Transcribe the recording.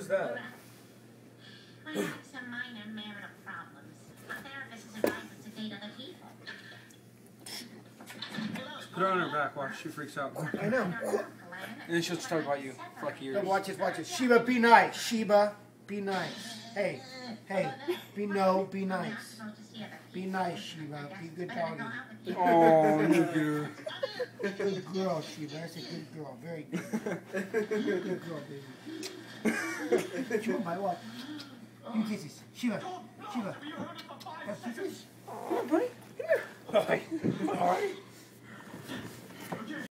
Who's that? I have some minor marital problems. A therapist has advised us to date other people. Put her on her back, watch. She freaks out. I know. And then she'll start about you. Fuck yours. Watch this, watch this. Shiba, be nice. Shiba, be nice. Hey, be nice. Be nice, Shiba. Be a good doggy. Oh, you do. Good girl, Shiba. That's a good girl. Very good. Good girl, baby. Chew my what? Give me kisses. Shiba. Have kisses. Come on, buddy. Come here. All right.